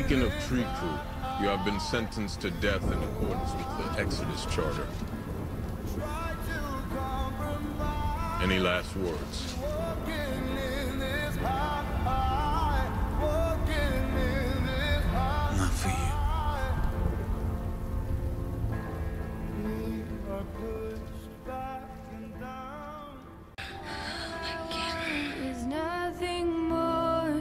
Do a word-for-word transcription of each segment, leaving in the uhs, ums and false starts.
Deacon of Tree Crew, you have been sentenced to death in accordance with the Exodus Charter. Any last words? Not for you. There's nothing more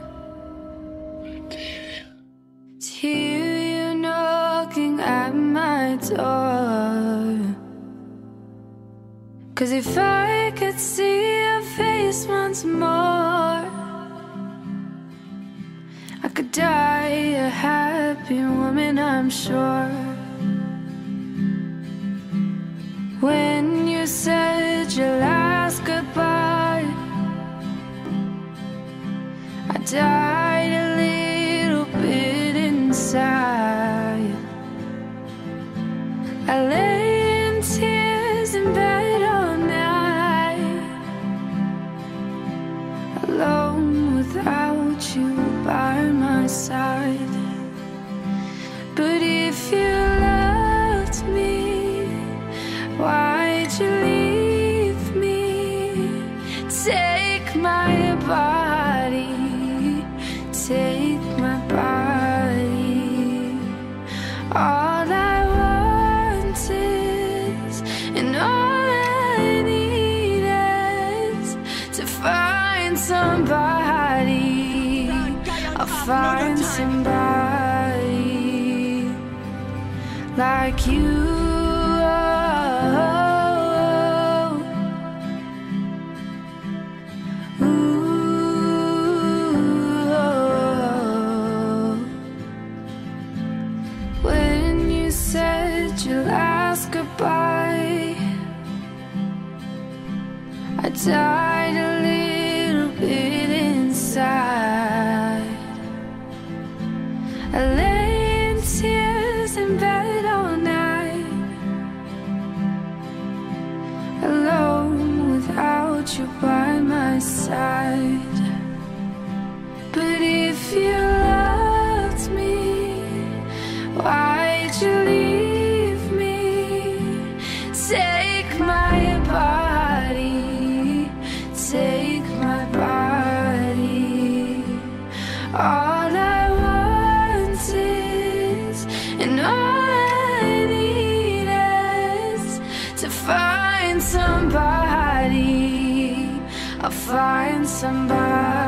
to hear you knocking at my door. 'Cause if I could see your face once more, I could die a happy woman, I'm sure. When you said your last goodbye, I died a little bit inside. I lay in tears in bed all night, alone without you by my side. But if you loved me, why'd you leave me? Take my body, take my body. All I want is, and all I need is to find somebody. I'll find somebody like you. Your last goodbye, I died a little bit inside. I lay in tears in bed all night, alone without you by my side. But if you loved me, why'd you leave? Take my body, take my body. All I want is, and all I need is to find somebody. I'll find somebody.